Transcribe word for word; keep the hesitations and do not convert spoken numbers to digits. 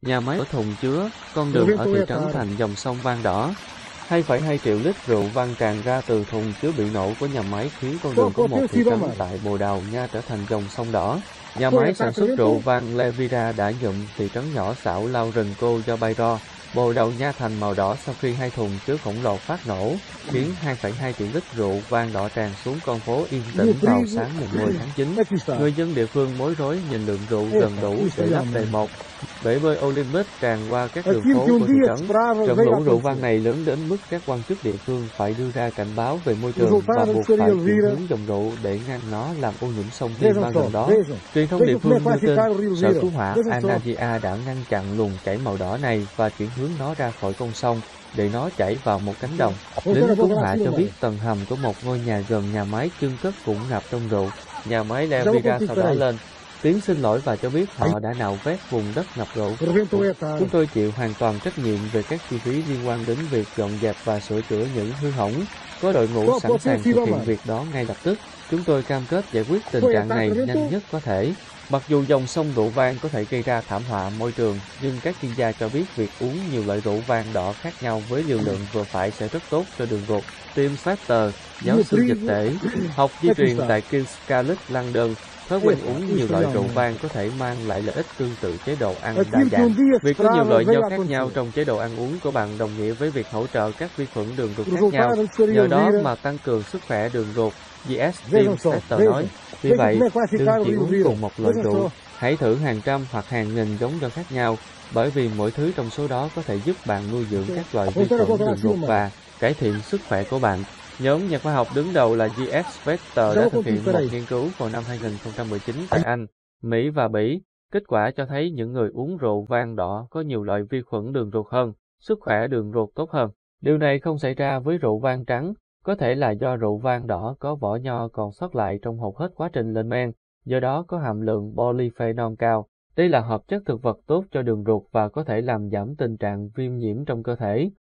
nhà máy ở thùng chứa, con đường ở thị trấn thành dòng sông Vang Đỏ. hai phẩy hai triệu lít rượu vang tràn ra từ thùng chứa bị nổ của nhà máy khiến con đường của một thị trấn tại Bồ Đào Nha trở thành dòng sông đỏ. Nhà máy sản xuất rượu vang Levira đã nhuộm thị trấn nhỏ xảo Lao Rừng Cô do Bayro, Bồ Đào Nha thành màu đỏ sau khi hai thùng chứa khổng lồ phát nổ, khiến hai phẩy hai triệu lít rượu vang đỏ tràn xuống con phố yên tĩnh vào sáng mười tháng chín. Người dân địa phương bối rối nhìn lượng rượu gần đủ để lấp đầy một bể bơi Olympic tràn qua các đường phố của thị trấn. Trận lũ rượu vang này lớn đến mức các quan chức địa phương phải đưa ra cảnh báo về môi trường và buộc phải chuyển hướng dòng rượu để ngăn nó làm ô nhiễm sông Timba gần đó. Truyền thông địa phương đưa tin sở cứu hỏa Anadia đã ngăn chặn luồng chảy màu đỏ này và chuyển hướng nó ra khỏi con sông để nó chảy vào một cánh đồng. Lính cứu hỏa cho biết tầng hầm của một ngôi nhà gần nhà máy chưng cất cũng ngập trong rượu. Nhà máy Levira sau đó lên tiếng xin lỗi và cho biết họ đã nạo vét vùng đất ngập rượu. Chúng tôi chịu hoàn toàn trách nhiệm về các chi phí liên quan đến việc dọn dẹp và sửa chữa những hư hỏng. Có đội ngũ sẵn sàng thực hiện việc đó ngay lập tức. Chúng tôi cam kết giải quyết tình trạng này nhanh nhất có thể. Mặc dù dòng sông rượu vang có thể gây ra thảm họa môi trường, nhưng các chuyên gia cho biết việc uống nhiều loại rượu vang đỏ khác nhau với liều lượng vừa phải sẽ rất tốt cho đường ruột. Tim Factor, giáo sư dịch tễ, học di truyền tại King's College London, thói quen uống nhiều loại rượu vang có thể mang lại lợi ích tương tự chế độ ăn đa dạng. Việc có nhiều loại rau khác nhau trong chế độ ăn uống của bạn đồng nghĩa với việc hỗ trợ các vi khuẩn đường ruột khác nhau, nhờ đó mà tăng cường sức khỏe đường ruột, giê ét Tim Factor nói. Vì vậy, đừng chỉ uống cùng một loại rượu, hãy thử hàng trăm hoặc hàng nghìn giống rau khác nhau, bởi vì mỗi thứ trong số đó có thể giúp bạn nuôi dưỡng các loại vi khuẩn đường ruột và cải thiện sức khỏe của bạn. Nhóm nhà khoa học đứng đầu là giê ét Factor đã thực hiện một nghiên cứu vào năm hai nghìn không trăm mười chín tại Anh, Mỹ và Bỉ. Kết quả cho thấy những người uống rượu vang đỏ có nhiều loại vi khuẩn đường ruột hơn, sức khỏe đường ruột tốt hơn. Điều này không xảy ra với rượu vang trắng, có thể là do rượu vang đỏ có vỏ nho còn sót lại trong hầu hết quá trình lên men, do đó có hàm lượng polyphenol cao. Đây là hợp chất thực vật tốt cho đường ruột và có thể làm giảm tình trạng viêm nhiễm trong cơ thể.